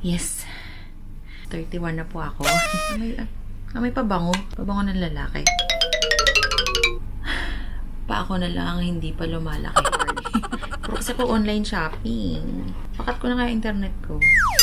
Yes. 31 na po ako. May pabango. Pabango ng lalaki. Pa ako na lang hindi pa lumalaki. Pero kasi ako online shopping. Pakat ko na nga internet ko.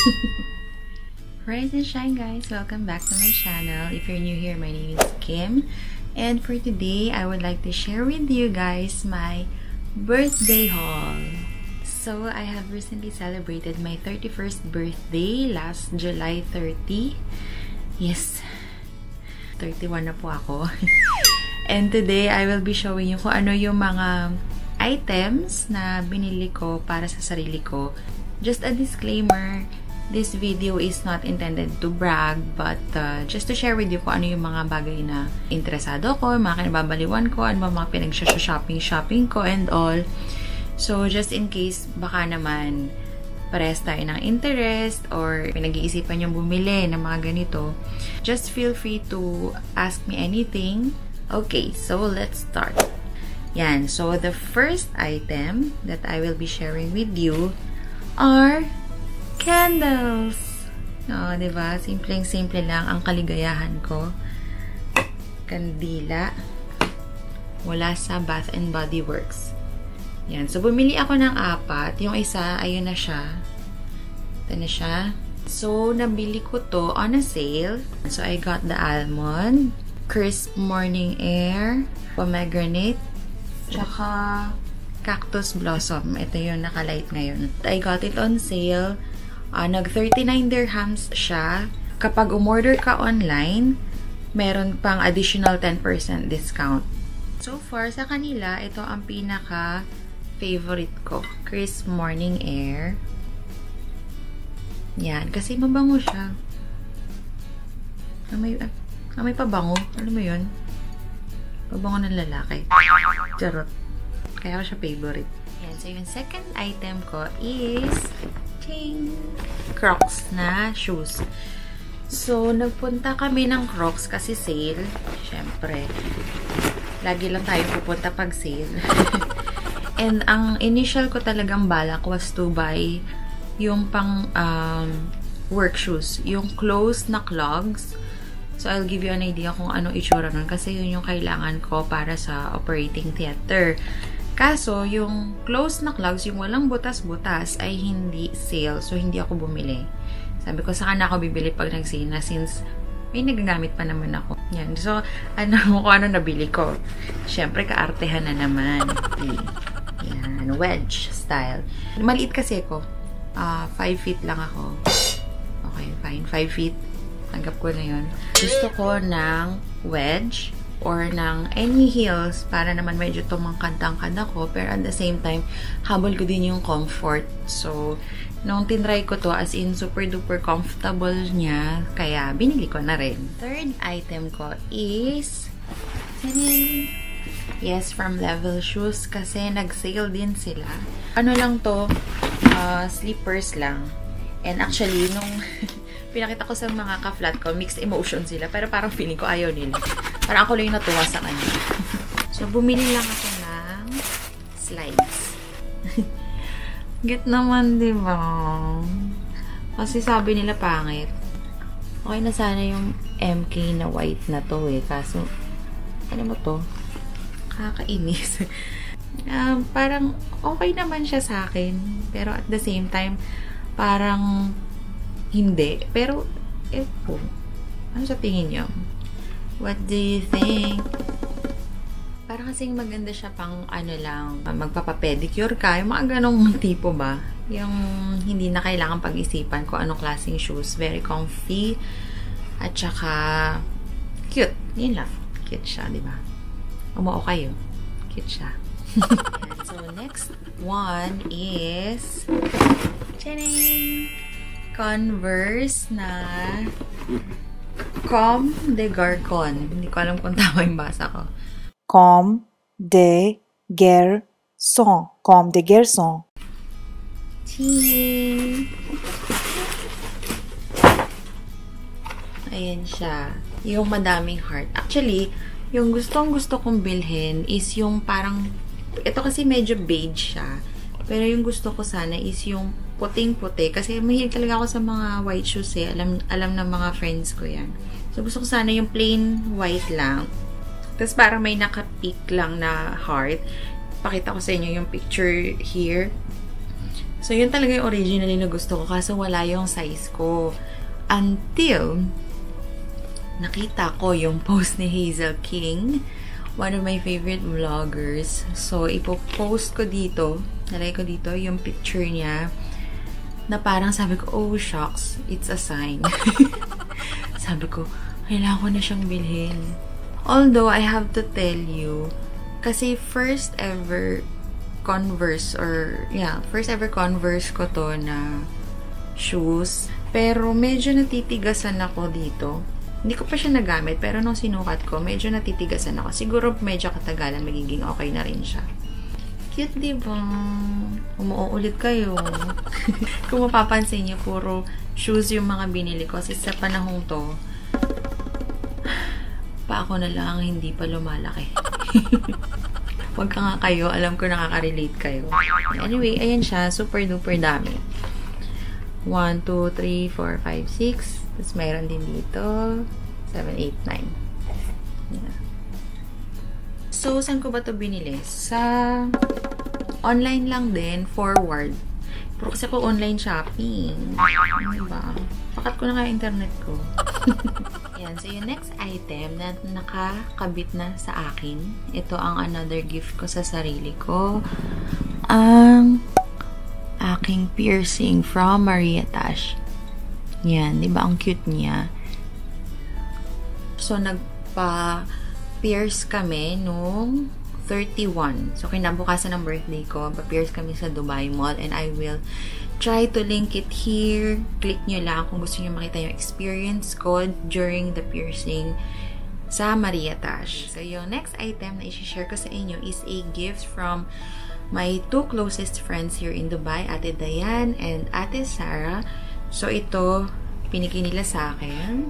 Rise and shine, guys. Welcome back to my channel. If you're new here, my name is Kim. And for today, I would like to share with you guys my birthday haul. So, I have recently celebrated my 31st birthday last July 30. Yes, 31 na po ako. And today, I will be showing you kung ano yung mga items na binili ko para sa sarili ko. Just a disclaimer, this video is not intended to brag, but just to share with you kung ano yung mga bagay na interesado ko, mga kinababaliwan ko, ano mga pinag-shopping ko and all. So, just in case baka naman parehas tayo ng interest or pinag-iisipan yung bumili ng mga ganito, just feel free to ask me anything. Okay, so let's start. Yan, so the first item that I will be sharing with you are candles. Oh, diba? Simpleng-simple lang ang kaligayahan ko. Kandila. Mula sa Bath and Body Works. Yan. So, bumili ako ng 4. Yung isa, ayun na siya. Ito na siya. So, nabili ko to on a sale. So, I got the almond, crisp morning air, pomegranate, tsaka cactus blossom. Ito yung nakalight ngayon. I got it on sale. Nag 39 dirhams siya. Kapag umorder ka online, meron pang additional 10% discount. So far, sa kanila, ito ang pinaka favorite ko. Crisp morning air. Yan. Kasi mabango siya. May pabango. Alam mo yun? Pabango ng lalaki. Charot. Kaya ko siya favorite. Yan. So, yung second item ko is ting! Crocs na shoes. So, nagpunta kami ng Crocs kasi sale. Siyempre. Lagi lang tayo pupunta pag sale. And ang initial ko talagang balak was to buy yung pang work shoes. Yung closed na clogs. So, I'll give you an idea kung ano itsura nun. Kasi yun yung kailangan ko para sa operating theater. Kaso, yung closed na clogs, yung walang butas-butas, ay hindi sale. So, hindi ako bumili. Sabi ko, saan ako bibili pag nag-sale na since may nagagamit pa naman ako. Yan. So, kung ano nabili ko. Siyempre, kaartehan na naman. Yan. Wedge style. Maliit kasi ako. 5 feet lang ako. Okay, fine. 5 feet. Tanggap ko na yun. Gusto ko ng wedge or ng any heels para naman medyo tumangkad-tangkad ako. Pero at the same time, habol ko din yung comfort. So, nung tinry ko to, as in super duper comfortable niya, kaya binili ko na rin. Third item ko is yes, from Level Shoes kasi nag-sale din sila. Ano lang to, slippers lang. And actually, nung pinakita ko sa mga ka-flat ko, mixed emotion sila. Pero parang feeling ko ayaw nila. Parang ako lang yung natuwa sa kanya. So, bumili lang ako ng slides. Get naman, diba? Kasi sabi nila pangit. Okay na sana yung MK na white na to eh. Kaso, ano mo to? Kakainis. Parang okay naman siya sa akin. Pero at the same time, parang hindi. Pero, ano sa tingin niyo? What do you think? Parang kasing maganda siya pang ano lang, magpapapedicure ka. Yung mga ganong tipo ba? Yung hindi na kailangan pag-isipan kung anong klaseng shoes. Very comfy. At saka, cute. Yun lang. Cute siya, di ba? Umuo kayo. Cute siya. So, next one is Converse na Com de Garcon. Hindi ko alam kung tama yung basa ko. Com de Garcon. Com de Garcon. Ayan siya. Yung madaming heart. Actually, yung gustong-gusto kong bilhin is yung parang, ito kasi medyo beige siya. Pero yung gusto ko sana is yung puting-puti. Kasi mahilig talaga ako sa mga white shoes eh. Alam ng mga friends ko yan. So, gusto ko sana yung plain white lang. Tapos, parang may naka-pick lang na heart. Pakita ko sa inyo yung picture here. So, yun talaga yung originally na gusto ko. Kaso, wala yung size ko. Until, nakita ko yung post ni Hazel King. One of my favorite vloggers. So, ipopost ko dito. Nalagay ko dito yung picture niya. Na parang sabi ko, oh, shucks. It's a sign. Sabi ko, kailangan ko na siyang bilhin. Although, I have to tell you, kasi first ever Converse ko to na shoes. Pero medyo natitigasan ako dito. Hindi ko pa siya nagamit, pero nung sinukat ko, medyo natitigasan ako. Siguro medyo katagalan, magiging okay na rin siya. Cute, diba? Umuulit kayo. Kung mapapansin niyo, puro shoes yung mga binili ko. Kasi sa panahong to, pa ako na lang hindi pa lumalaki. Huwag ka nga kayo. Alam ko nakaka-relate kayo. Anyway, ayan siya. Super duper dami. 1, 2, 3, 4, 5, 6. Tapos mayroon din dito. 7, 8, 9. Yeah. So, saan ko ba ito binili? Sa online lang din. Forward. Pero kasi ako online shopping. Ano ba? Pakat ko na nga internet ko. Yan. So, yung next item na nakakabit na sa akin. Ito ang another gift ko sa sarili ko. Ang aking piercing from Tash. Yan. Diba? Ang cute niya. So, nagpa-pierce kami nung 31. So, kinabukasan ng birthday ko, pa-pierce kami sa Dubai Mall and I will try to link it here. Click nyo lang kung gusto nyo makita yung experience ko during the piercing sa Tash. So, yung next item na i-share ko sa inyo is a gift from my two closest friends here in Dubai, Ate Dayan and Ate Sarah. So, ito, pinigay nila sa akin.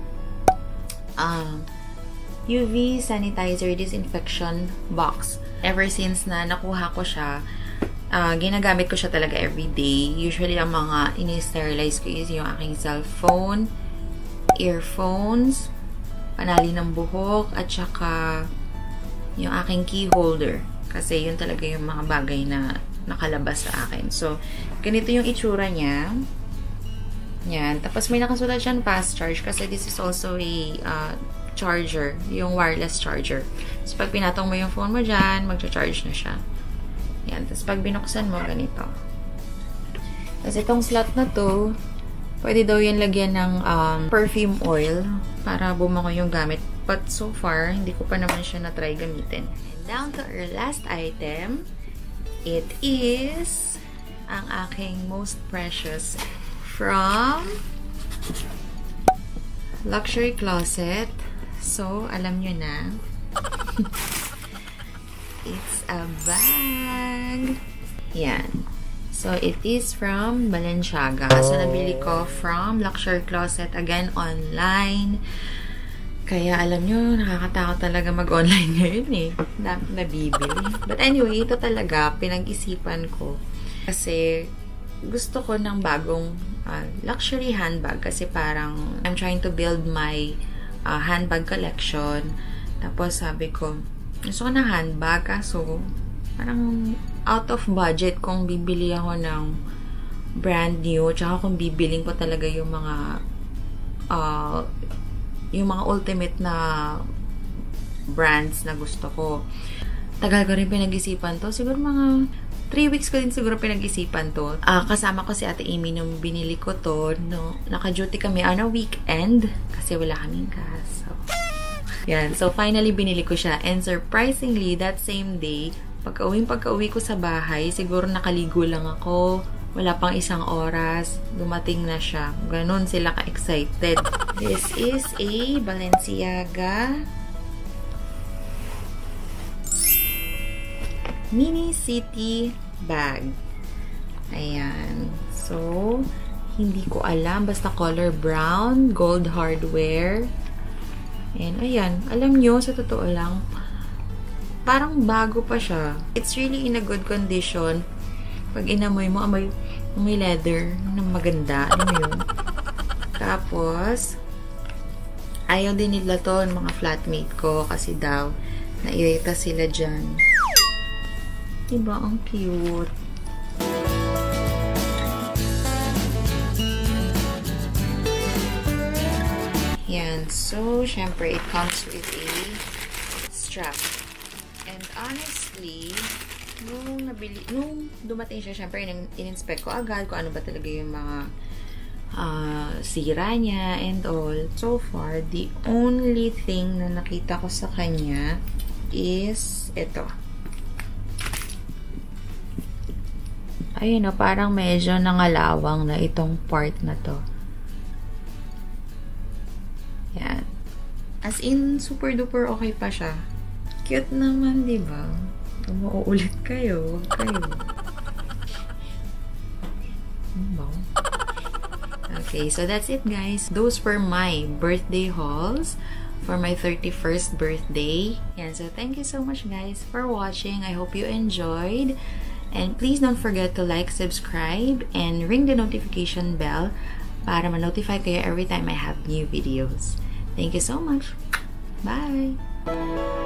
UV sanitizer disinfection box. Ever since na nakuha ko siya, ginagamit ko siya talaga everyday. Usually, ang mga ini-sterilize ko is yung aking cellphone, earphones, panali ng buhok, at saka yung aking key holder. Kasi yun talaga yung mga bagay na nakalabas sa akin. So, ganito yung itsura niya. Yan. Tapos may nakasulat dyan fast charge kasi this is also a charger, yung wireless charger. So, pag pinatong mo yung phone mo dyan, magcha-charge na siya. Yan. Tapos, pag binuksan mo, ganito. Tapos, itong slot na to, pwede daw yan lagyan ng perfume oil para bumango yung gamit. But, so far, hindi ko pa naman siya na-try gamitin. And down to our last item, it is ang aking most precious from Luxury Closet. So, alam nyo na. It's a bag. Yan. So, it is from Balenciaga. So, nabili ko from Luxury Closet. Again, online. Kaya, alam nyo, nakakatakot talaga mag-online ngayon eh. Nabibili. But anyway, ito talaga, pinag-isipan ko. Kasi, gusto ko ng bagong luxury handbag. Kasi parang, I'm trying to build my handbag collection. Tapos sabi ko, gusto ko ng handbag. Kaso, parang out of budget kung bibili ako ng brand new. Tsaka kung bibiling ko talaga yung mga ultimate na brands na gusto ko. Tagal ko rin pinag-isipan to. Siguro mga 3 weeks ko din siguro pinag-isipan to. Kasama ko si Ate Amy nung binili ko to. No, naka-duty kami on a weekend kasi wala kaming gas. So, yan. So, finally, binili ko siya. And surprisingly, that same day, pagka-uwi ko sa bahay, siguro nakaligo lang ako. Wala pang 1 oras. Dumating na siya. Ganon sila ka-excited. This is a Balenciaga mini city bag. Ayan. So, hindi ko alam. Basta color brown, gold hardware. And, ayan. Alam nyo, sa totoo lang, parang bago pa siya. It's really in a good condition. Pag inamoy mo, May leather na maganda. Alam mo yun? Tapos, ayaw din nila to ng mga flatmate ko kasi daw, nairita sila dyan. Diba? Ang cute. Yan. So, syempre, it comes with a strap. And honestly, nung dumating siya, syempre, in-inspect ko agad kung ano ba talaga yung mga sira niya and all. So far, the only thing na nakita ko sa kanya is ito. Ayun na, parang medyo nangalawang na itong part na to. Yan. As in, super duper okay pa siya. Cute naman, diba? Kung mauulit kayo, huwag kayo. Okay, so that's it, guys. Those were my birthday hauls for my 31st birthday. Yan, so thank you so much, guys, for watching. I hope you enjoyed. And please don't forget to like, subscribe, and ring the notification bell para ma-notify kayo every time I have new videos. Thank you so much. Bye!